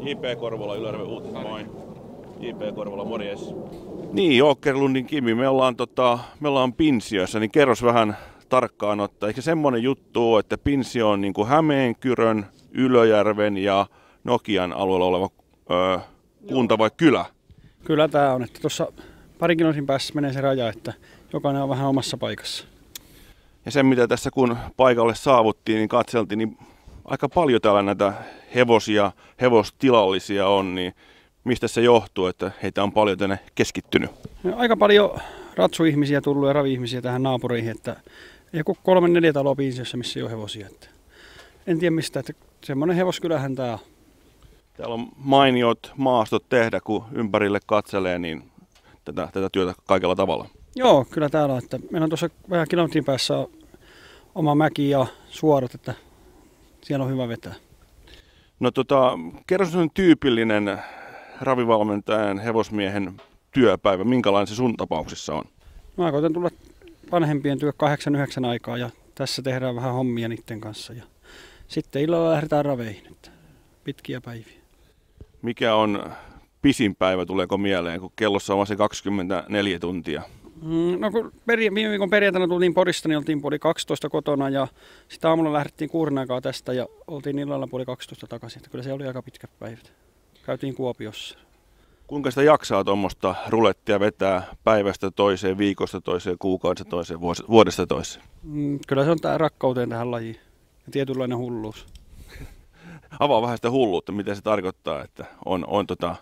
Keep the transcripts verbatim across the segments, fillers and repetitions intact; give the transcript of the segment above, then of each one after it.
J P Korvola, Ylärven Uutiset, moi. J P Korvola, morjes. Niin, Åkerlundin Kimi, me ollaan, tota, me ollaan Pinsiössä, niin kerros vähän tarkkaan ottaa. Eikö semmoinen juttu ole, että Pinsio on niin kuin Hämeenkyrön, Ylöjärven ja Nokian alueella oleva ö, kunta vai kylä? Kyllä tämä on, että tuossa parin kilometrin päässä menee se raja, että jokainen on vähän omassa paikassa. Ja sen mitä tässä kun paikalle saavuttiin, niin katseltiin, niin aika paljon täällä näitä hevosia, hevostilallisia on, niin mistä se johtuu, että heitä on paljon tänne keskittynyt? No, aika paljon ratsuihmisiä tullut ja ravi-ihmisiä tähän naapureihin, että joku kolme neljä taloa Pinsiössä, missä ei ole hevosia. Että en tiedä mistä, että semmoinen hevoskylähän tämä on. Täällä on mainiot maastot tehdä, kun ympärille katselee, niin tätä, tätä työtä kaikella tavalla. Joo, kyllä täällä on. Että meillä on tuossa vähän kilometrin päässä oma mäki ja suorat, että siellä on hyvä vetää. No tota, kerro sellainen tyypillinen ravivalmentajan, hevosmiehen työpäivä. Minkälainen se sun tapauksessa on? Mä koitan tulla vanhempien työ kahdeksan yhdeksän aikaa ja tässä tehdään vähän hommia niiden kanssa. Ja sitten illalla lähdetään raveihin, että pitkiä päiviä. Mikä on pisin päivä, tuleeko mieleen, kun kellossa on vasta kaksikymmentäneljä tuntia? No kun peri- viime viikon perjantaina tultiin Porista, niin oltiin puoli kaksitoista kotona ja sitten aamulla lähdettiin kuurin aikaa tästä ja oltiin illalla puoli kaksitoista takaisin. Että kyllä se oli aika pitkät päivät. Käytiin Kuopiossa. Kuinka sitä jaksaa tuommoista rulettia vetää päivästä toiseen, viikosta toiseen, kuukaudesta toiseen, vuodesta toiseen? Mm, kyllä se on tää rakkauteen tähän lajiin ja tietynlainen hulluus. Avaa vähän sitä hulluutta, mitä se tarkoittaa, että on, on tota,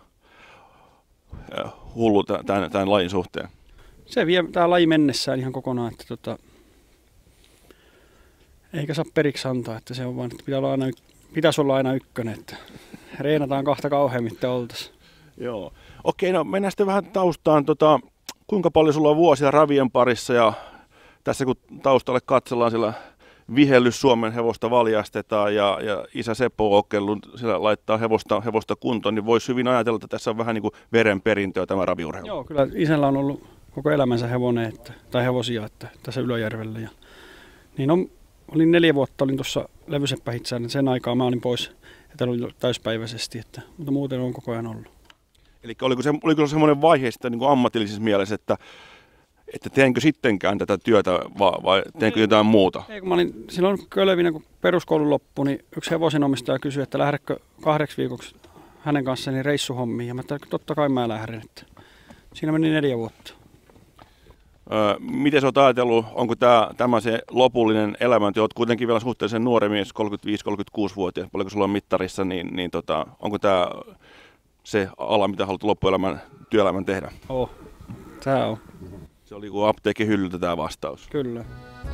hullu tämän, tämän lajin suhteen. Se vie tämä laji mennessään ihan kokonaan, että tota, eikä saa periksi antaa, että se on vaan, että pitää olla aina, pitäisi olla aina ykkönen, että reenataan kahta kauheammin, että oltaisiin. Joo. Okei, no mennään sitten vähän taustaan. Tota, kuinka paljon sulla on vuosia ravien parissa ja tässä kun taustalle katsellaan, siellä vihellys Suomen hevosta valjastetaan ja, ja isä Seppo Åkerlund siellä laittaa hevosta, hevosta kuntoon, niin voisi hyvin ajatella, että tässä on vähän niin kuin verenperintöä tämä raviurheilu. Joo, kyllä isällä on ollut koko elämänsä hevonen, että, tai hevosia että, tässä Ylöjärvellä. Ja, niin on, olin neljä vuotta, olin tuossa Levyseppähitsään, sen aikaa mä olin pois, että olin täyspäiväisesti, että, mutta muuten on koko ajan ollut. Eli oliko, se, oliko se semmoinen vaihe sitten niin kuin ammatillisessa mielessä, että, että teenkö sittenkään tätä työtä vai, vai teenkö ei, jotain muuta? Ei, kun mä olin silloin Kölvinä, kun peruskoulu loppui, niin yksi hevosenomistaja kysyi, että lähdekö kahdeksi viikoksi hänen kanssani reissuhommiin. Ja mä ajattelin, että totta kai mä lähden. Että siinä meni neljä vuotta. Öö, miten sä oot ajatellut, onko tämä, tämä se lopullinen elämäntyö? Oot kuitenkin vielä suhteellisen nuori mies, kolmekymmentäviisi kolmekymmentäkuusi-vuotias, paljonko sulla on mittarissa, niin, niin tota, onko tämä se ala, mitä haluat loppuelämän työelämän tehdä? Oh, tää on. Se oli kuin apteekin hyllyltä tämä vastaus. Kyllä.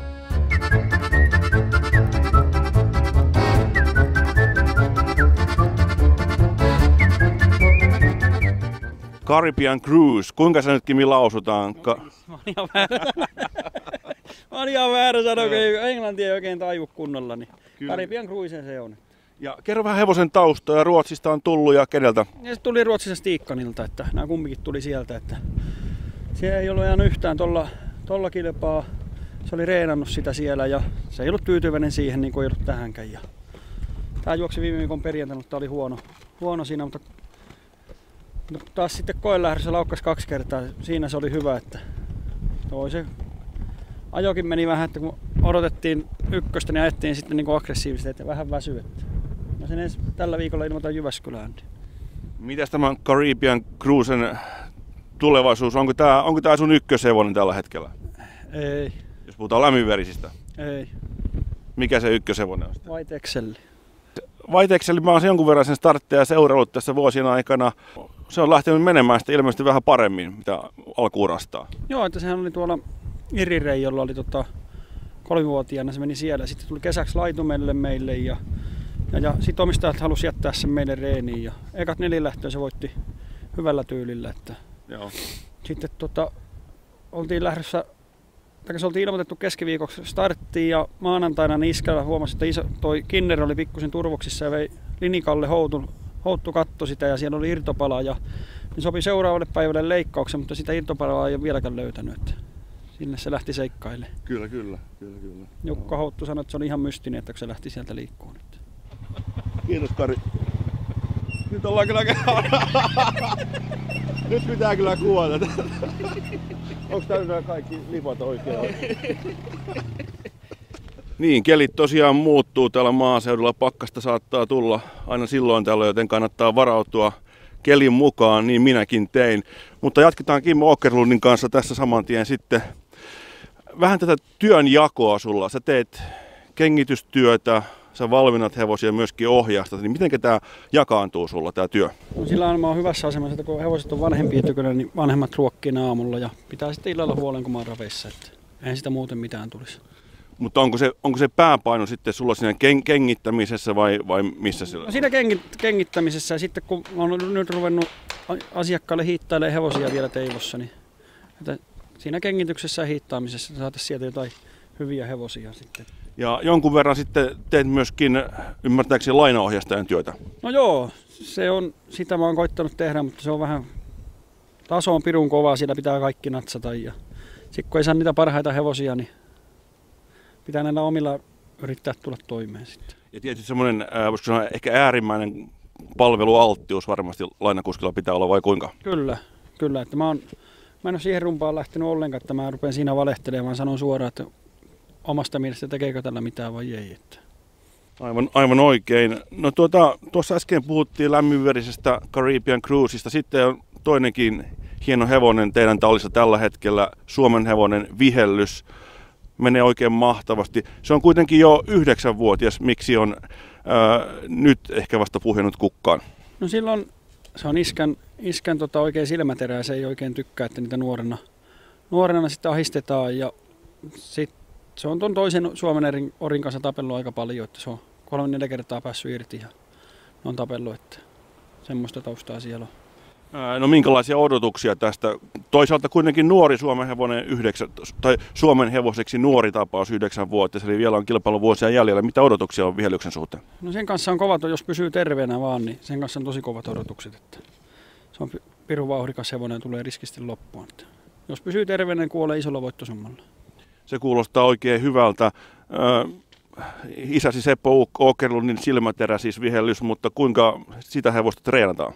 Caribbean Cruise, kuinka se nytkin lausutaan? Ka- Mä oon ihan väärä. Mä oon ihan väärä sanoa, kun englanti ei oikein taivu kunnolla. Niin Caribbean Cruise se on. Ja kerro vähän hevosen taustoja. Ruotsista on tullut ja keneltä? Ja se tuli Ruotsista Stiikkanilta, että nämä kumpikin tuli sieltä. Että se ei ollut ihan yhtään tolla, tolla kilpaa. Se oli reenannut sitä siellä ja se ei ollut tyytyväinen siihen niin kuin ei ollut tähänkään. Ja tää juoksi viime viikon perjantaina, mutta oli huono, huono siinä, mutta no, taas sitten koelähdössä laukkasi kaksi kertaa. Siinä se oli hyvä, että toi se ajokin meni vähän, että kun odotettiin ykköstä, niin ajettiin sitten niin kuin aggressiivisesti, että vähän väsy. Mä sen ensi tällä viikolla ilmoitan Jyväskylään. Mitäs tämän Caribbean Cruisen tulevaisuus, onko tää, onko tää sun ykköshevonen tällä hetkellä? Ei. Jos puhutaan lämminverisistä. Ei. Mikä se ykköshevonen on? White Excel. White Excel, mä oon jonkun verran sen startteja seuraillut tässä vuosien aikana. Se on lähtenyt menemään sitten ilmeisesti vähän paremmin, mitä alkuurastaa. Joo, että sehän oli tuolla Irirei, jolla oli tota, kolmivuotiaana, se meni siellä. Sitten tuli kesäksi laitumelle meille ja, ja, ja sitten omistajat halusi jättää sen meille reeniin. Ja ekat neljä lähtöä se voitti hyvällä tyylillä. Että Joo. Sitten tota, oltiin lähdössä, tai se oltiin ilmoitettu keskiviikoksi starttiin ja maanantaina Niskalla huomasi, että iso, toi Kinner oli pikkusen turvoksissa ja vei Linikalle houtun, houttu katto sitä ja siellä oli irtopala ja niin sopi seuraavalle päivälle leikkauksen, mutta sitä irtopalaa ei ole vieläkään löytänyt. Että sinne se lähti seikkailemaan. Kyllä, kyllä, kyllä, kyllä. Jukka Houttu sanoi, että se oli ihan mystinen, että se lähti sieltä liikkuun. Kiitos Kari. Nyt ollaan kyllä... Nyt pitää kyllä kuvata. Onks täällä kaikki lipat oikein? Niin, kelit tosiaan muuttuu täällä maaseudulla. Pakkasta saattaa tulla aina silloin tällöin, joten kannattaa varautua kelin mukaan, niin minäkin tein. Mutta jatketaan Kimmo Åkerlundin kanssa tässä saman tien sitten. Vähän tätä työnjakoa sulla. Sä teet kengitystyötä, sä valminnat hevosia myöskin ohjastat. Niin miten tämä jakaantuu sulla tämä työ? No, sillä on, mä oon hyvässä asemassa, että kun hevoset on vanhempia tykönä, niin vanhemmat ruokkii aamulla ja pitää sitten illalla huolen, kun mä oon raveissa. Että eihän sitä muuten mitään tulisi. Mutta onko se, onko se pääpaino sitten sulla siinä ken, kengittämisessä vai, vai missä sillä? No siinä kengit, kengittämisessä ja sitten kun mä oon nyt ruvennut asiakkaalle hiittailemaan hevosia vielä Teivossa, niin että siinä kengityksessä ja hiittaamisessa saataisiin sieltä jotain hyviä hevosia sitten. Ja jonkun verran sitten teet myöskin ymmärtääkseni lainaohjastajan työtä? No joo, se on, sitä mä oon koittanut tehdä, mutta se on vähän, taso on pirun kovaa, siellä pitää kaikki natsata ja sitten kun ei saa niitä parhaita hevosia, niin pitää näillä omilla yrittää tulla toimeen sitten. Ja tietysti semmoinen, äh, voisiko sanoa, ehkä äärimmäinen palvelualttius varmasti lainakuskilla pitää olla, vai kuinka? Kyllä, kyllä. Että mä, oon, mä en ole siihen rumpaan lähtenyt ollenkaan, että mä rupean siinä valehtelemaan, vaan sanon suoraan, että omasta mielestä tekeekö tällä mitään vai ei. Että. Aivan, aivan oikein. No tuota, tuossa äsken puhuttiin lämminverisestä Caribbean Cruisesta. Sitten on toinenkin hieno hevonen teidän tallissa tällä hetkellä, Suomen hevonen Vihellys. Menee oikein mahtavasti. Se on kuitenkin jo yhdeksänvuotias. Miksi on ää, nyt ehkä vasta puhjennut kukkaan? No silloin se on iskän, iskän tota oikein silmäterää. Se ei oikein tykkää, että niitä nuorena, nuorena sitten ahistetaan. Ja sit se on tuon toisen Suomen orin kanssa tapellut aika paljon. Että se on kolme neljä kertaa päässyt irti ja on tapellut. Että semmoista taustaa siellä on. No minkälaisia odotuksia tästä? Toisaalta kuitenkin nuori Suomen hevonen yhdeksän, tai Suomen hevoseksi nuori tapaus yhdeksän vuotta, eli vielä on kilpailuvuosia jäljellä. Mitä odotuksia on Vihellyksen suhteen? No sen kanssa on kovat, jos pysyy terveenä vaan, niin sen kanssa on tosi kovat odotukset. Että se on pirun vauhdikas hevonen ja tulee riskisti loppuun. Että jos pysyy terveenä, niin kuolee isolla voittosummalla. Se kuulostaa oikein hyvältä. Äh, isäsi Seppo Åkerlundin silmäterä siis Vihellys, mutta kuinka sitä hevosta treenataan?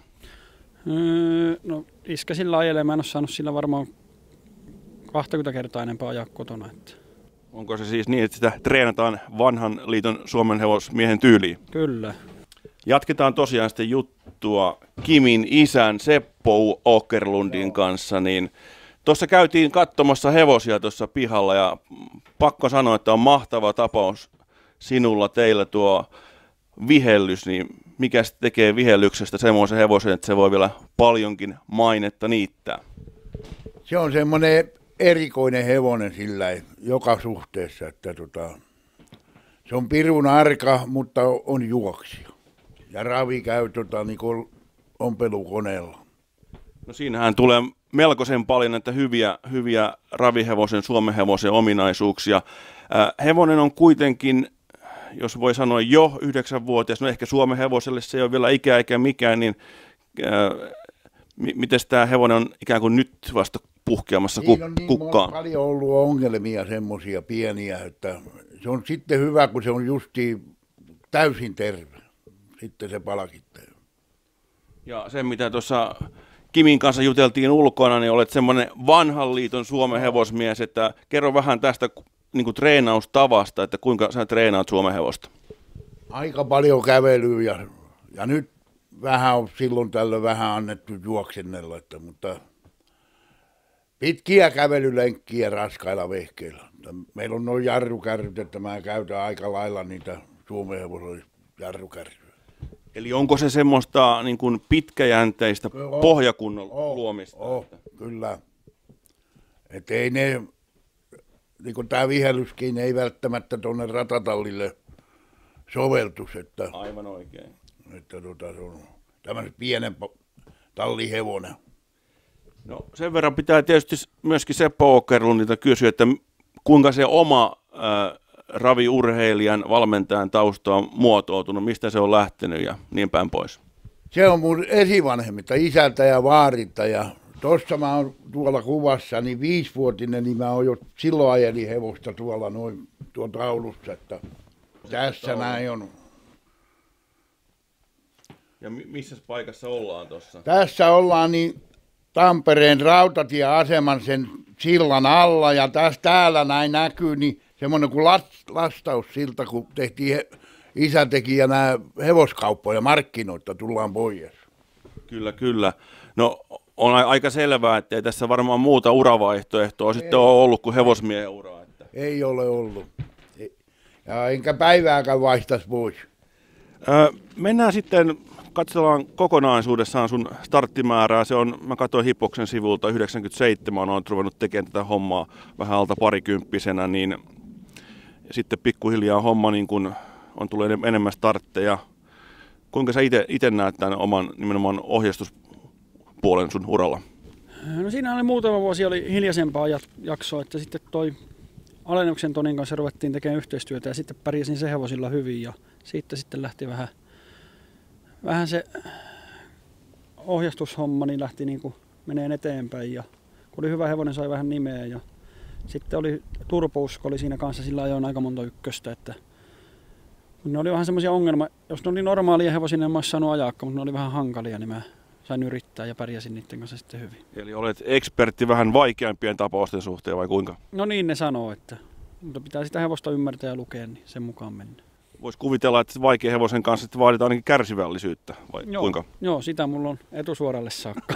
No iskä sillä ajelee, mä en ole saanut sillä varmaan kaksikymmentä kertaa enempää ajaa kotona. Että. Onko se siis niin, että sitä treenataan vanhan liiton Suomen hevosmiehen tyyliin? Kyllä. Jatketaan tosiaan sitten juttua Kimin isän Seppo Åkerlundin kanssa. Niin tuossa käytiin katsomassa hevosia tuossa pihalla ja pakko sanoa, että on mahtava tapaus sinulla teillä tuo Vihellys, niin mikä tekee Vihellyksestä semmoisen hevosen, että se voi vielä paljonkin mainetta niittää? Se on semmoinen erikoinen hevonen sillä joka suhteessa, että tota, se on pirun arka, mutta on juoksija. Ja ravi käy tota, niin kuin ompelukoneella. No siinähän tulee melkoisen paljon näitä hyviä, hyviä ravihevosen, Suomen hevosen ominaisuuksia. Äh, hevonen on kuitenkin, jos voi sanoa jo yhdeksänvuotias, no ehkä Suomen hevoselle se ei ole vielä ikää eikä mikään, niin äh, m- miten tämä hevonen on ikään kuin nyt vasta puhkeamassa ku- on niin kukkaan? paljon ollut ongelmia semmoisia pieniä, että se on sitten hyvä, kun se on justiin täysin terve. Sitten se palkittaa. Ja se, mitä tuossa Kimin kanssa juteltiin ulkona, niin olet semmoinen vanhan liiton Suomen hevosmies, että kerro vähän tästä niin kuin treenaustavasta, että kuinka sä treenaat Suomen hevosta? Aika paljon kävelyä ja, ja nyt vähän on silloin tällöin vähän annettu juoksennella, että, mutta pitkiä kävelylenkkiä raskailla vehkeillä. Meillä on noin jarrukärryt, että mä käytän aika lailla niitä Suomen hevosen jarrukärryjä. Eli onko se semmoista niin kuin pitkäjänteistä oh, pohjakunnon oh, luomista? Oh, kyllä. Että ei ne, niin kuin tämä Vihellyskin, ei välttämättä tuonne ratatallille soveltus. Että, aivan oikein. Että tota, se on tämmöinen pienen tallihevonen. No sen verran pitää tietysti myöskin Seppo Åkerlundilta kysyä, että kuinka se oma äh, raviurheilijan, valmentajan tausta on muotoutunut, mistä se on lähtenyt ja niin päin pois? Se on mun esivanhemmilta, isältä ja vaarilta ja tuossa mä oon tuolla kuvassa, niin viisivuotinen, niin mä oon jo silloin ajelin hevosta tuolla noin tuon taulussa, että tässä näin on. Ja missä paikassa ollaan tuossa? Tässä ollaan niin Tampereen rautatieaseman sen sillan alla ja tässä täällä näin näkyy niin semmoinen kuin lastaussilta, kun tehtiin, he, isä teki ja nämä hevoskauppoja markkinoita tullaan pois. Kyllä, kyllä. No on aika selvää, että ei tässä varmaan muuta uravaihtoehtoa sitten ole ollut kuin hevosmiehen ura. Että... Ei ole ollut. Ja enkä päivääkään vaihtaisi pois. Öö, mennään sitten, katsellaan kokonaisuudessaan sun starttimäärää. Se on, mä katsoin Hippoksen sivulta, yhdeksänkymmentäseitsemän on ruvennut tekemään tätä hommaa vähän alta parikymppisenä, niin sitten pikkuhiljaa homma niin kun on tullut enemmän startteja. Kuinka sä itse näet tämän oman nimenomaan ohjeistuspuolen sun uralla? No siinä oli muutama vuosi oli hiljaisempaa jaksoa, että sitten toi Alennuksen Tonin kanssa ruvettiin tekemään yhteistyötä ja sitten pärjäsin se hevosilla hyvin ja siitä sitten lähti vähän, vähän se ohjastushomma niin lähti niin kuin meneen eteenpäin ja kun oli hyvä hevonen sai vähän nimeä ja sitten oli Turpousko oli siinä kanssa, sillä ajoin aika monta ykköstä, että ne oli vähän semmoisia ongelmia, jos ne oli normaalia hevosia, niin en mä olisi saanut ajaakka, mutta ne oli vähän hankalia, niin mä sain yrittää ja pärjäsin niiden kanssa sitten hyvin. Eli olet ekspertti vähän vaikeampien tapausten suhteen vai kuinka? No niin ne sanoo, että mutta pitää sitä hevosta ymmärtää ja lukea, niin sen mukaan mennä. Voisi kuvitella, että vaikean hevosen kanssa että vaaditaan ainakin kärsivällisyyttä, vai joo, kuinka? Joo, sitä mulla on etusuoralle saakka.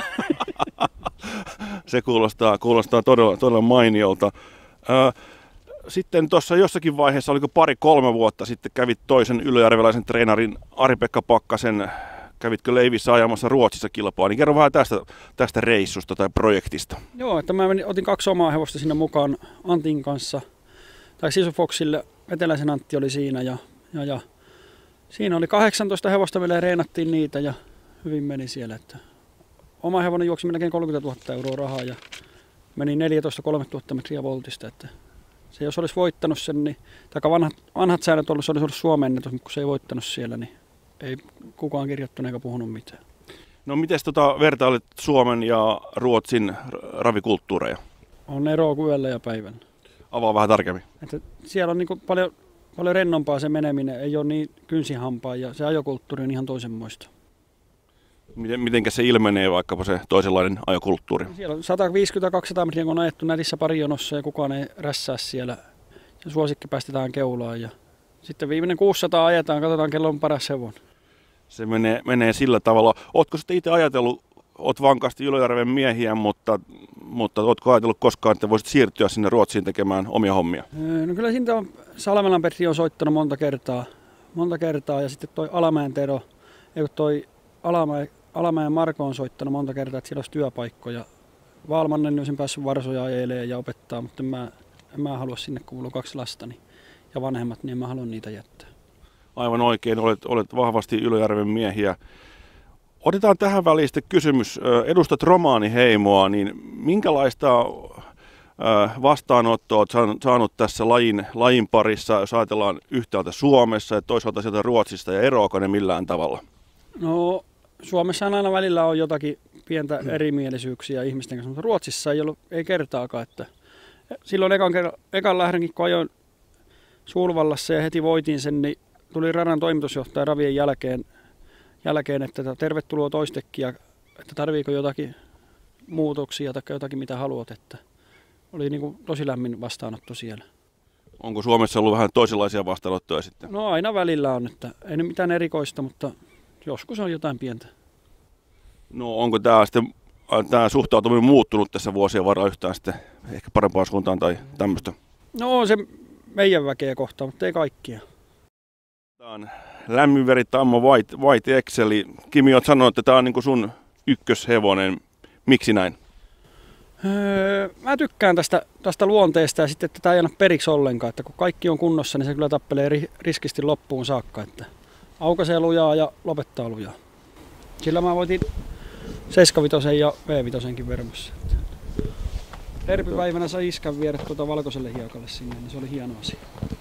Se kuulostaa, kuulostaa todella, todella mainiolta. Ö, sitten tuossa jossakin vaiheessa, oliko pari-kolme vuotta sitten, kävit toisen ylöjärveläisen treenarin Ari-Pekka Pakkasen, kävitkö Leivissä ajamassa Ruotsissa kilpaa, niin kerro vähän tästä, tästä reissusta tai projektista. Joo, että mä menin, otin kaksi omaa hevosta sinne mukaan Antin kanssa, tai Sisu Foxille, Eteläisen Antti oli siinä ja, ja, ja siinä oli kahdeksantoista hevosta, meillä reenattiin niitä ja hyvin meni siellä, että oma hevonen juoksi melkein kolmekymmentätuhatta euroa rahaa ja meni neljätoista kolmetuhatta metriä voltista, että se jos olisi voittanut sen, niin, tai vanhat, vanhat säännöt ollut, se olisi ollut Suomen ennätys, mutta kun se ei voittanut siellä, niin ei kukaan kirjoittanut eikä puhunut mitään. No miten tota vertailet Suomen ja Ruotsin ravikulttuureja? On eroa kuin yöllä ja päivällä. Avaa vähän tarkemmin. Että siellä on niin kuin paljon, paljon rennompaa se meneminen, ei ole niin kynsihampaa ja se ajokulttuuri on ihan toisenmoista. Miten, mitenkä se ilmenee vaikkapa se toisenlainen ajokulttuuri? Siellä on sata viisikymmentä kaksisataa metriä, kun on ajettu nätissä parijonossa ja kukaan ei rässää siellä. Ja suosikki päästetään keulaan ja sitten viimeinen kuusisataa ajetaan, katsotaan kello on paras hevonen. Se menee, menee sillä tavalla. Ootko sitten itse ajatellut, oot vankasti Ylöjärven miehiä, mutta, mutta ootko ajatellut koskaan, että voisit siirtyä sinne Ruotsiin tekemään omia hommia? No kyllä siitä on, Salmelan Petri on soittanut monta kertaa, monta kertaa ja sitten toi Alamäen Tero, ei toi Alamäen, Alamäen Marko on soittanut monta kertaa, että siellä olisi työpaikkoja. Valmannen olisin päässyt Varsoja ajelemaan ja opettaa, mutta en mä, en mä halua sinne, kun mulla on kaksi lastani ja vanhemmat, niin en mä halua niitä jättää. Aivan oikein, olet, olet vahvasti Ylöjärven miehiä. Otetaan tähän väliin sitten kysymys. Edustat romaaniheimoa, niin minkälaista vastaanottoa olet saanut tässä lajin, lajin parissa, jos ajatellaan yhtäältä Suomessa ja toisaalta sieltä Ruotsista, ja eroako ne millään tavalla? No Suomessa aina välillä on jotakin pientä erimielisyyksiä ihmisten kanssa, mutta Ruotsissa ei ollut ei kertaakaan. Että silloin ekan, ekan lähdönkin, kun ajoin Suurvallassa ja heti voitin sen, niin tuli radan toimitusjohtaja ravien jälkeen, jälkeen että tervetuloa toistekin, että tarviiko jotakin muutoksia tai jotakin mitä haluat. Että oli niin kuin tosi lämmin vastaanotto siellä. Onko Suomessa ollut vähän toisenlaisia vastaanottoja sitten? No aina välillä on, että ei nyt mitään erikoista, mutta joskus on jotain pientä. No onko tämä sitten tämä suhtautuminen muuttunut tässä vuosien varrella yhtään sitten ehkä parempaan suuntaan tai tämmöistä? No on se meidän väkeä kohtaan, mutta ei kaikkia. Tämä on lämminveri Tammo White, White Exceli. Kimi, olet sanonut, että tämä on niin kuin sun ykköshevonen. Miksi näin? Öö, mä tykkään tästä, tästä luonteesta ja sitten, että tämä ei anna periksi ollenkaan. Että kun kaikki on kunnossa, niin se kyllä tappelee ri, riskisti loppuun saakka. Että aukaisee lujaa ja lopettaa lujaa. Sillä mä voitin seitsemänkymmentäviisi ja V viisi vermossa. Derbypäivänä sai iskän viedä tuota valkoiselle hiekalle sinne, niin se oli hieno asia.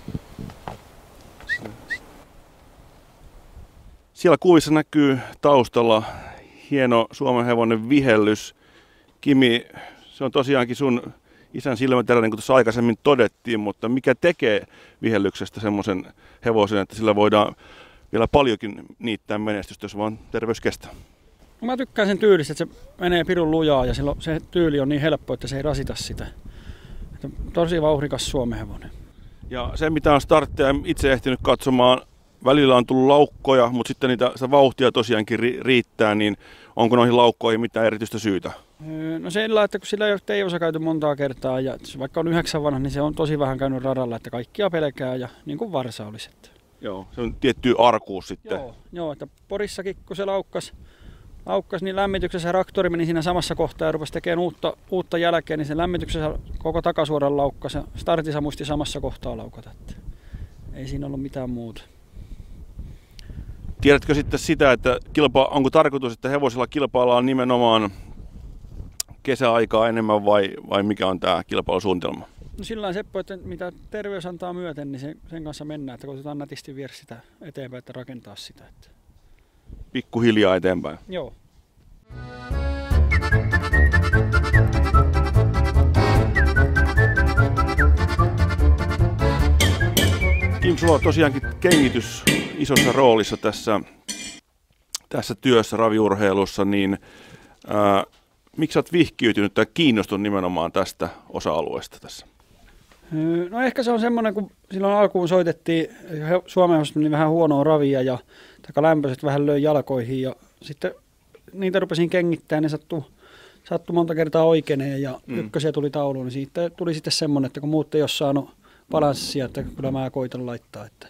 Siellä kuvissa näkyy taustalla hieno Suomen hevonen Vihellys. Kimi, se on tosiaankin sun isän silmäterä, niin kuin tuossa aikaisemmin todettiin, mutta mikä tekee Vihellyksestä semmoisen hevosen, että sillä voidaan vielä paljonkin niittää menestystä, jos vaan terveys kestää. Mä tykkään sen tyylistä, että se menee pirun lujaa ja silloin se tyyli on niin helppo, että se ei rasita sitä. Että tosi vauhdikas Suomen hevonen. Ja se mitä on startteja itse ehtinyt katsomaan, välillä on tullut laukkoja, mutta sitten niitä, sitä vauhtia tosiaankin ri, riittää, niin onko noihin laukkoihin mitään erityistä syytä? No sillä, että kun sillä ei ole käyty montaa kertaa ja vaikka on yhdeksän vanha, niin se on tosi vähän käynyt radalla, että kaikkia pelkää ja niin kuin varsa olisi. Joo, se on tietty arkuus sitten. Joo, joo, että Porissakin kun se laukkas, laukkas niin lämmityksessä traktori meni siinä samassa kohtaa ja rupesi tekemään uutta, uutta jälkeen, niin se lämmityksessä koko takasuoran laukkas ja startissa muisti samassa kohtaa laukata. Että ei siinä ollut mitään muuta. Tiedätkö sitten sitä, että kilpa, onko tarkoitus, että hevosilla kilpaillaan nimenomaan kesäaikaa enemmän vai, vai mikä on tämä kilpailusuunnitelma? No sillä Seppo, että mitä terveys antaa myöten, niin sen, sen kanssa mennään, että koitetaan nätisti viedä sitä eteenpäin, että rakentaa sitä. Että... Pikkuhiljaa eteenpäin. Joo. Kim, sulla on tosiaankin kengitys isossa roolissa tässä, tässä työssä, raviurheilussa, niin ää, miksi olet vihkiytynyt tai kiinnostunut nimenomaan tästä osa-alueesta tässä? No ehkä se on semmoinen, kun silloin alkuun soitettiin, Suomen hevoset meni vähän huonoa ravia ja lämpöiset vähän löi jalkoihin ja sitten niitä rupesin kengittämään, ne sattui, sattui monta kertaa oikeeneen ja mm. ykkösiä tuli tauluun, niin siitä tuli sitten semmoinen, että kun muut ei ole saanut balanssia, että kyllä mä koitan laittaa. Että.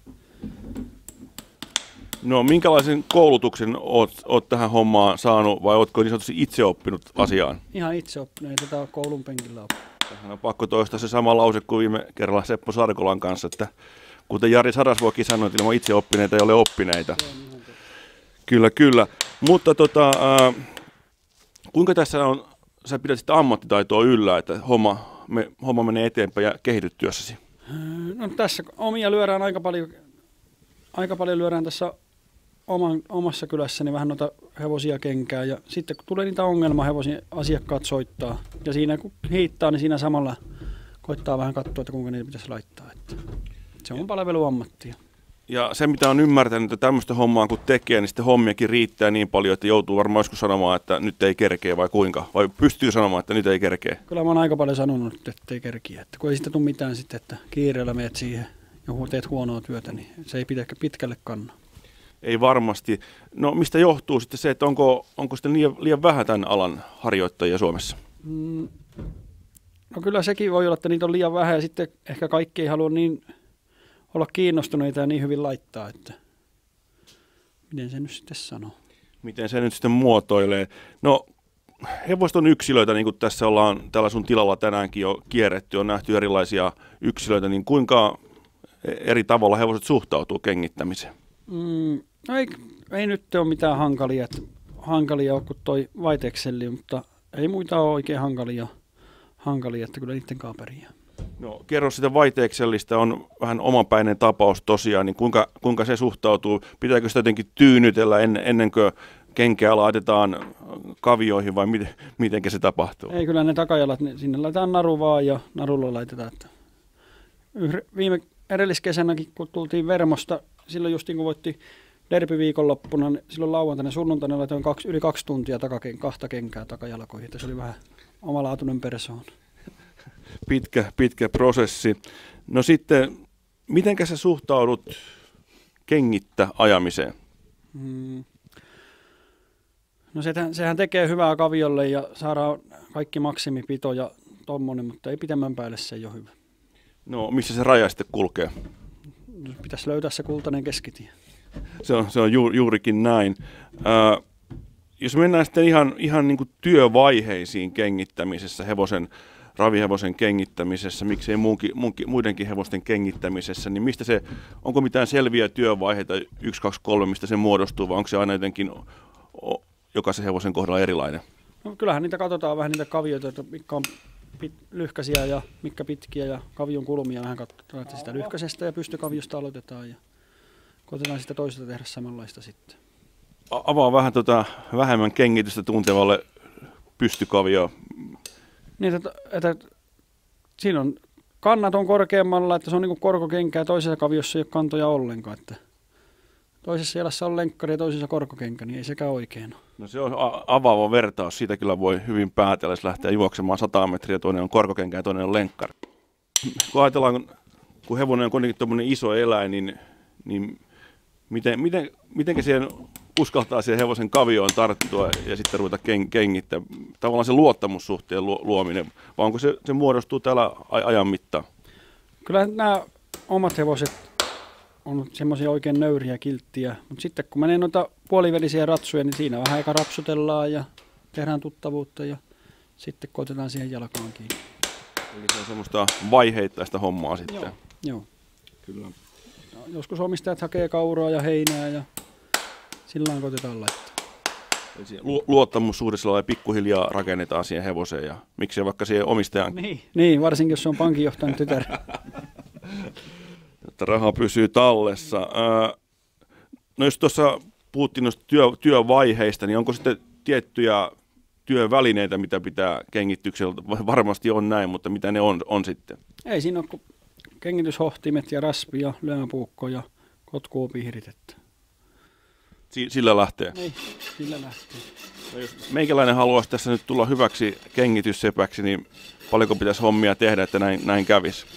No minkälaisen koulutuksen oot, oot tähän hommaan saanut vai ootko niin sanotusti itse oppinut asiaan? Ihan itse oppinut, ei tätä koulun penkillä oppinut. Tähän on pakko toistaa se sama lause kuin viime kerralla Seppo Sarkolan kanssa, että kuten Jari Sarasvuokin sanoi, että ilman itse oppineita ei ole oppineita. Kyllä, kyllä. Mutta tota, äh, kuinka tässä on, sä pidät sitä ammattitaitoa yllä, että homma, me, homma menee eteenpäin ja kehityt työssäsi? No tässä omia lyödään aika paljon, aika paljon lyödään tässä oman, omassa kylässäni vähän noita hevosia kenkää ja sitten kun tulee niitä ongelmahevosia, asiakkaat soittaa ja siinä kun hiittaa, niin siinä samalla koittaa vähän katsoa, että kuinka niitä pitäisi laittaa. Että se on palveluammattia. Ja se mitä on ymmärtänyt, että tämmöistä hommaa kun tekee, niin sitten hommiakin riittää niin paljon, että joutuu varmaan joskus sanomaan, että nyt ei kerkeä vai kuinka? Vai pystyy sanomaan, että nyt ei kerkeä? Kyllä mä oon aika paljon sanonut, että ei kerkeä. Että kun ei sitä tule mitään sitten, että kiireellä meet siihen ja teet huonoa työtä, niin se ei pitää pitkälle kanna. Ei varmasti. No mistä johtuu sitten se, että onko, onko sitten liian, liian vähän tämän alan harjoittajia Suomessa? Mm, no kyllä sekin voi olla, että niitä on liian vähän ja sitten ehkä kaikki ei halua niin olla kiinnostuneita ja niin hyvin laittaa, että miten se nyt sitten sanoo? Miten se nyt sitten muotoilee? No hevoset on yksilöitä, niin kuin tässä ollaan tällä sun tilalla tänäänkin jo kierretty, on nähty erilaisia yksilöitä, niin kuinka eri tavalla hevoset suhtautuu kengittämiseen? Mm, no ei, ei nyt ole mitään hankalia, että hankalia on kuin toi Vaiteekselli, mutta ei muita ole oikein hankalia, hankalia että kyllä niiden kaaperia. No kerro sitä Vaiteeksellistä, on vähän omapäinen tapaus tosiaan, niin kuinka, kuinka se suhtautuu? Pitääkö sitä jotenkin tyynytellä ennen, ennen kuin kenkää laitetaan kavioihin vai miten, miten se tapahtuu? Ei, kyllä ne takajalat, ne, sinne laitetaan naru vaan ja narulla laitetaan. Että yhre, viime edelliskesänäkin, kun tultiin Vermosta, silloin justiin kun voitti derby-viikonloppuna, niin silloin lauantaina sunnuntaina laitoin kaksi, yli kaksi tuntia takaken, kahta kenkää takajalkoihin, että se oli vähän omalaatuinen persoon. Pitkä, pitkä prosessi. No sitten, mitenkä sä suhtaudut kengittä ajamiseen? Hmm. No sehän, sehän tekee hyvää kaviolle ja saadaan kaikki maksimipito ja tommonen, mutta ei pitemmän päälle se ei ole hyvä. No missä se raja sitten kulkee? Pitäisi löytää se kultainen keskitie. Se on, se on ju, juurikin näin. Ää, jos mennään sitten ihan, ihan niin kuin työvaiheisiin kengittämisessä, hevosen, ravihevosen kengittämisessä, miksei muunkin, muunkin, muidenkin hevosten kengittämisessä, niin mistä se, onko mitään selviä työvaiheita, yksi, kaksi, kolme, mistä se muodostuu, vai onko se aina jotenkin o, jokaisen hevosen kohdalla erilainen? No, kyllähän niitä katsotaan vähän niitä kavioita, että mitkä on pit, lyhkäisiä ja mitkä pitkiä ja kavion kulmia vähän katsotaan, että sitä lyhkäisestä ja pystykaviosta aloitetaan ja koitetaan sitä toisesta tehdä samanlaista sitten. Avaa vähän tota vähemmän kengitystä tuntevalle pystykavioa. Niin, että, että siinä on kannat on korkeammalla, että se on niin kuin korkokenkää, toisessa kaviossa ei ole kantoja ollenkaan. Että toisessa jalassa on lenkkari ja toisessa korkokenkä, niin ei sekään oikein ole. No se on avaava vertaus, siitä kyllä voi hyvin päätellä, jos lähtee juoksemaan sata metriä, toinen on korkokenkä ja toinen on lenkkari. Kun ajatellaan, kun hevonen on kuitenkin tuommoinen iso eläin, niin, niin miten, miten, miten siihen uskaltaa siihen hevosen kavioon tarttua ja sitten ruveta kengittää? Tavallaan se luottamussuhteen luominen, vai onko se, se muodostuu täällä ajan mittaan? Kyllä nämä omat hevoset on semmoisia oikein nöyriä kilttiä, mutta sitten kun menee noita puolivälisiä ratsuja, niin siinä vähän aika rapsutellaan ja tehdään tuttavuutta ja sitten koitetaan siihen jalkaan kiinni. Eli se on semmoista vaiheittaista hommaa sitten. Joo, joo. Kyllä. Joskus omistajat hakee kauraa ja heinää ja sillä lailla koitetaan laittaa. Lu- luottamussuhde sillä lailla pikkuhiljaa rakennetaan siihen hevoseen ja miksei vaikka siihen omistajan. Niin, niin varsinkin jos se on pankinjohtajan tytär. Että raha pysyy tallessa. Ää, no jos tuossa puhuttiin noista työ, työvaiheista, niin onko sitten tiettyjä työvälineitä, mitä pitää kengittyksellä? Varmasti on näin, mutta mitä ne on, on sitten? Ei siinä ole kuin kengityshohtimet ja raspi ja lyömäpuukko ja kotkuupiirit. Si- sillä lähtee? Niin, sillä lähtee. No jos meikäläinen haluaisi tässä nyt tulla hyväksi kengityssepäksi, niin paljonko pitäisi hommia tehdä, että näin, näin kävisi?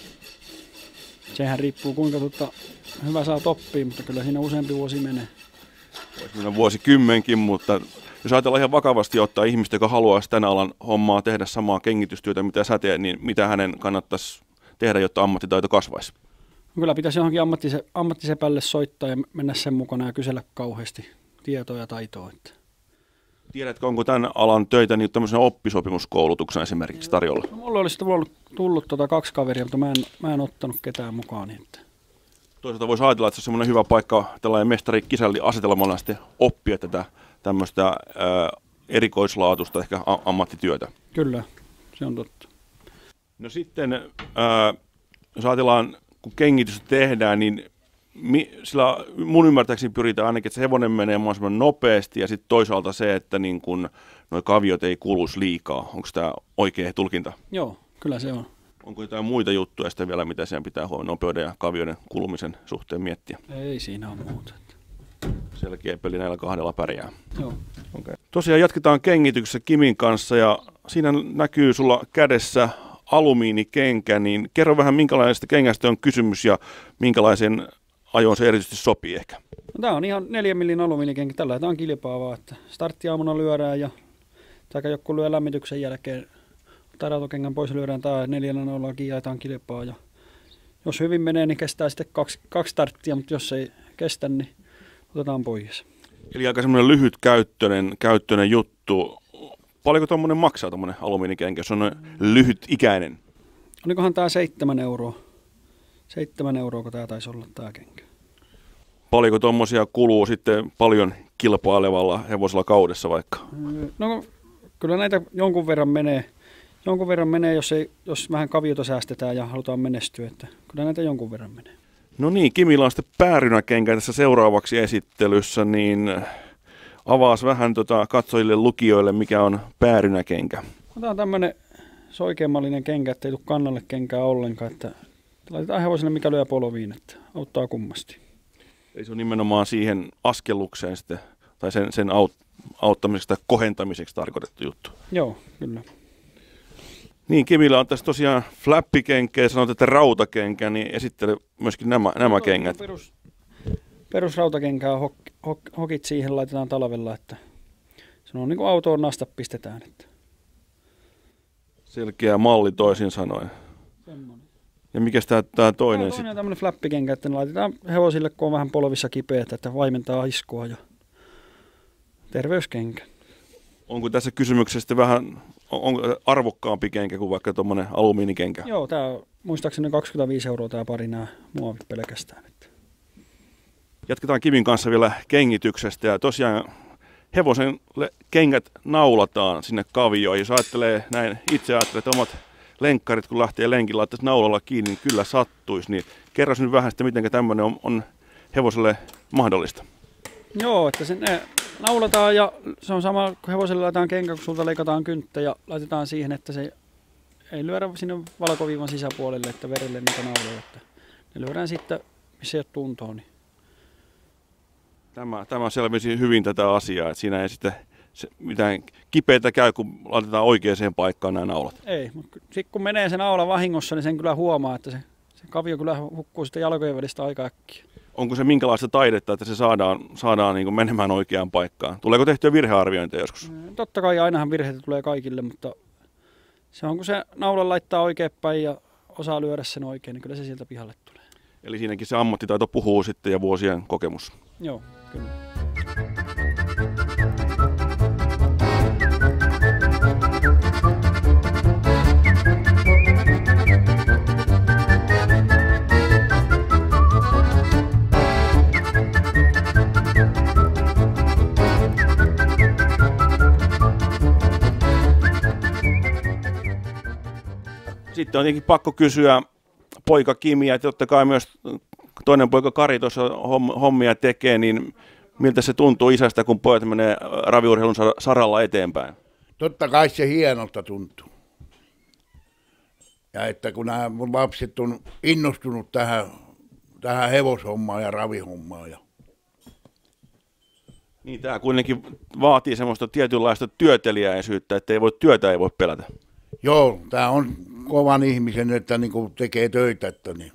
Sehän riippuu kuinka tuota, hyvä saa oppia, mutta kyllä siinä useampi vuosi menee. Voisi mennä vuosikymmenkin, mutta jos ajatellaan ihan vakavasti ottaa ihmistä, joka haluaisi tänä alan hommaa tehdä samaa kengitystyötä, mitä sä teet, niin mitä hänen kannattaisi tehdä, jotta ammattitaito kasvaisi? Kyllä pitäisi johonkin ammattise- ammattisepälle soittaa ja mennä sen mukana ja kysellä kauheasti tietoa ja taitoa. Että. Tiedätkö, onko tämän alan töitä niin tämmöisenä oppisopimuskoulutuksena esimerkiksi tarjolla? No, mulla olisi tullut, tullut tuota kaksi kaveria, mutta mä en, mä en ottanut ketään mukaan. Niin että. Toisaalta voisi ajatella, että se on semmoinen hyvä paikka tällainen mestari-kisälli-asetelmalla sitten oppia tätä tämmöistä ää, erikoislaatusta ehkä a- ammattityötä. Kyllä, se on totta. No sitten, ää, jos ajatellaan, kun kengitystä tehdään, niin mi, sillä mun ymmärtääkseni pyritään ainakin, että se hevonen menee mahdollisimman nopeasti ja sitten toisaalta se, että niin kun nuo kaviot ei kuluisi liikaa. Onko tämä oikea tulkinta? Joo, kyllä se on. Onko jotain muita juttuja sitten vielä, mitä siellä pitää huomioon nopeuden ja kavioiden kulumisen suhteen miettiä? Ei siinä ole muuta. Selkeä peli näillä kahdella pärjää. Joo. Okay. Tosiaan jatketaan kengityksessä Kimin kanssa ja siinä näkyy sulla kädessä alumiinikenkä, niin kerro vähän minkälaisesta kengästä on kysymys ja minkälaisen ajoon se erityisesti sopii ehkä. No, tämä on ihan neljän millin alumiinikenkä. Tällä tämä on kilpaavaa, että starttiaamuna lyödään ja tai joku lyö lämmityksen jälkeen taratokengän pois lyödään tämä neljällä nollaa kiiataan kilpaa ja jos hyvin menee, niin kestää sitten kaksi, kaksi starttia, mutta jos ei kestä, niin otetaan pois. Eli aika semmoinen lyhytkäyttöinen käyttöinen juttu. Paljonko tuommoinen maksaa tuommoinen alumiinikenkä, jos on lyhytikäinen? Olikohan tämä seitsemän euroa? Seitsemän euroa, kun tämä taisi olla tämä kenkä. Paljonko tuommoisia kuluu sitten paljon kilpailevalla hevosella kaudessa vaikka? No kyllä näitä jonkun verran menee. Jonkun verran menee, jos, ei, jos vähän kaviota säästetään ja halutaan menestyä. Että kyllä näitä jonkun verran menee. No niin, Kimillä on sitten päärynäkenkä tässä seuraavaksi esittelyssä, niin avaas vähän tota katsojille lukijoille, mikä on päärynäkenkä. Tämä on tämmöinen soikeamallinen kenkä, että ei tule kannalle kenkää ollenkaan. Että laitetaan hevoselle, mikä lyö polviin, että auttaa kummasti. Eli se on nimenomaan siihen askellukseen sitten, tai sen, sen aut, auttamiseksi tai kohentamiseksi tarkoitettu juttu. Joo, kyllä. Niin, Kimillä on tässä tosiaan flappikenkä ja sanot, että rautakenkä, niin esittele myöskin nämä, nämä kengät. Perus, perusrautakenkää, hok, hok, hokit siihen laitetaan talvella, että se on niin kuin autoon nasta pistetään. Että. Selkeä malli toisin sanoen. Semmoinen. Ja mikä tämä, tämä toinen toinen sitten? on tämmöinen flappikenkä, että ne laitetaan hevosille, kun on vähän polvissa kipeät, että vaimentaa iskua ja terveyskenkä. Onko tässä kysymyksessä vähän onko arvokkaampi kenkä kuin vaikka tuommoinen alumiinikenkä? Joo, tämä on muistaakseni kaksikymmentäviisi euroa tämä pari nämä muovit pelkästään. Että. Jatketaan Kimin kanssa vielä kengityksestä ja tosiaan hevosen kengät naulataan sinne kavioon. Jos ajattelee näin, itse ajattelee, että omat lenkkarit kun lähtee lenkillä laittaisi naulalla kiinni, niin kyllä sattuisi. Niin kerro nyt vähän sitten, miten tämmöinen on, on hevoselle mahdollista. Joo, että se ne naulataan ja se on sama, kun hevoselle laitetaan kenkä, kun sulta leikataan kynttä ja laitetaan siihen, että se ei lyödä sinne valkoviivan sisäpuolelle, että verelle niitä nauloja. Että ne lyödään sitten, missä ei ole tuntoa. Niin. Tämä, tämä selvisi hyvin tätä asiaa, että siinä ei sitten se, mitään kipeitä käy, kun laitetaan oikeaan paikkaan nämä naulat. Ei, mutta sitten kun menee se naula vahingossa, niin sen kyllä huomaa, että se, se kavio kyllä hukkuu sitten jalkojen välistä aika äkkiä. Onko se minkälaista taidetta, että se saadaan, saadaan niin kuin menemään oikeaan paikkaan? Tuleeko tehtyä virhearviointeja joskus? Totta kai ainahan virheitä tulee kaikille, mutta se on kun se naulan laittaa oikein päin ja osaa lyödä sen oikein, niin kyllä se sieltä pihalle tulee. Eli siinäkin se ammattitaito puhuu sitten ja vuosien kokemus. Joo, kyllä. Sitten on tietenkin pakko kysyä poika Kimiä, että totta kai myös toinen poika Kari tuossa hommia tekee, niin miltä se tuntuu isästä, kun pojat menee raviurheilun saralla eteenpäin? Totta kai se hienolta tuntuu. Ja että kun nämä mun lapset on innostunut tähän, tähän hevoshommaan ja ravihommaan. Ja... Niin, tämä kuitenkin vaatii semmoista tietynlaista työteliäisyyttä, että ei voi, työtä ei voi pelätä. Joo, tämä on kovan ihmisen, että niinku tekee töitä, että, niin,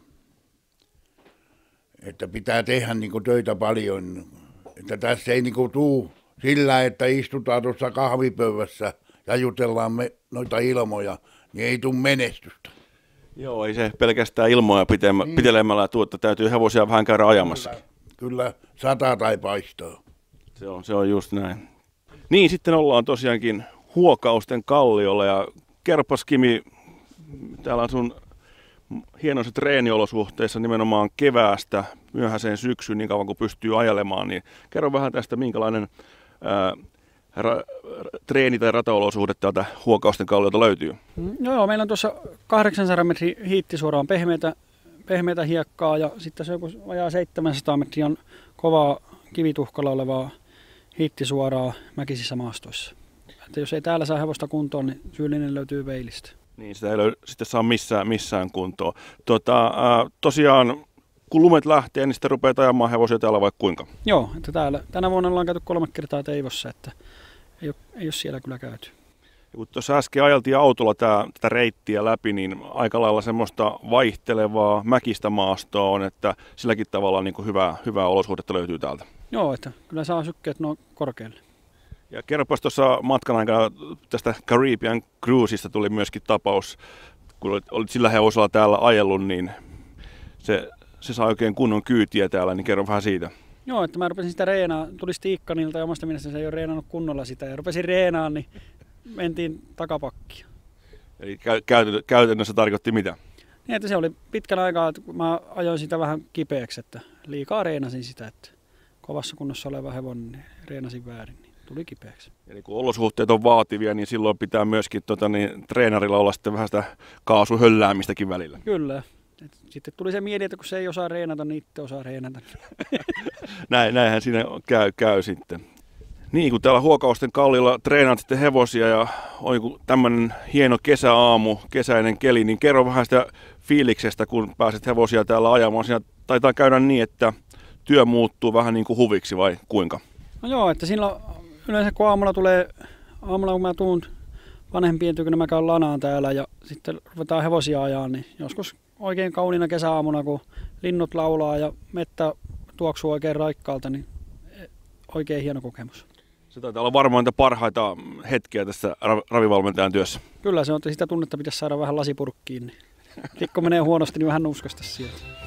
että pitää tehdä niinku töitä paljon. Että tässä ei niinku tuu sillä, että istutaan tuossa kahvipöydässä ja jutellaan me noita ilmoja, niin ei tule menestystä. Joo, ei se pelkästään ilmoja niin. pitelemällä tuu, että täytyy hevosia vähän käydä ajamassa. Kyllä, kyllä sataa tai paistaa. Se on, se on just näin. Niin, sitten ollaan tosiaankin Huokausten kalliolla ja kerropas Kimi, täällä on sun hienoissa treeniolosuhteissa nimenomaan keväästä myöhäiseen syksyyn niin kauan kuin pystyy ajelemaan, niin kerro vähän tästä minkälainen ää, ra, treeni- tai rataolosuhde täältä Huokausten kalliolta löytyy. Mm, joo, meillä on tuossa kahdeksansadan metrin hiitti suoraan pehmeätä, pehmeätä hiekkaa ja sitten se joku vajaa seitsemänsataa metriä on kovaa kivituhkalla olevaa hiitti suoraan mäkisissä maastoissa. Että jos ei täällä saa hevosta kuntoon, niin syyllinen löytyy veilistä. Niin, sitä ei löy- sitten saa missään, missään kuntoon. Tota, ää, tosiaan, kun lumet lähtee, niin sitten rupeaa ajamaan hevosia täällä vai kuinka? Joo, että täällä, tänä vuonna ollaan käyty kolme kertaa Teivossa, että ei ole, ei ole siellä kyllä käyty. Ja kun tuossa äsken ajeltiin autolla tää, tätä reittiä läpi, niin aika lailla semmoista vaihtelevaa mäkistä maastoa on, että silläkin tavalla niin kuin hyvää, hyvää olosuhdetta löytyy täältä. Joo, että kyllä saa sykkeet noin korkealle. Ja kerropas tuossa matkan aikana tästä Caribbean Cruiseista tuli myöskin tapaus, kun olit, olit sillä hevosella täällä ajellut, niin se, se saa oikein kunnon kyytiä täällä, niin kerro vähän siitä. Joo, että mä rupesin sitä reenaa, tuli Stiikkanilta ja omasta mielestäni se ei ole reenannut kunnolla sitä ja rupesin reenaan, niin mentiin takapakkia. Eli käy, käytännössä tarkoitti mitä? Niin, että se oli pitkän aikaa, että mä ajoin sitä vähän kipeäksi, että liikaa reenasin sitä, että kovassa kunnossa oleva hevonen, niin reenasin väärin. Tuli kipeäksi. Eli kun olosuhteet on vaativia, niin silloin pitää myöskin tota, niin, treenarilla olla sitten vähän sitä kaasuhölläämistäkin välillä. Kyllä. Et sitten tuli se mieli, että kun se ei osaa reenata, niin itse osaa reenata. Näin, näinhän siinä käy, käy sitten. Niin, kun täällä Huokausten kalliolla treenaat sitten hevosia ja on tämmöinen hieno kesäaamu, kesäinen keli, niin kerro vähän sitä fiiliksestä, kun pääset hevosia täällä ajamaan. Siinä taitaa käydä niin, että työ muuttuu vähän niin kuin huviksi vai kuinka? No joo, että silloin yleensä kun aamulla tulee, aamulla kun mä tuun vanhempien tykönä, mä käyn lanaan täällä ja sitten ruvetaan hevosia ajaa, niin joskus oikein kauniina kesäaamuna, kun linnut laulaa ja mettä tuoksuu oikein raikkaalta, niin oikein hieno kokemus. Se taitaa olla varmaan niitä parhaita hetkiä tässä ravivalmentajan työssä. Kyllä se on, että sitä tunnetta pitäisi saada vähän lasipurkkiin, niin kun menee huonosti, niin vähän nuskasta sieltä.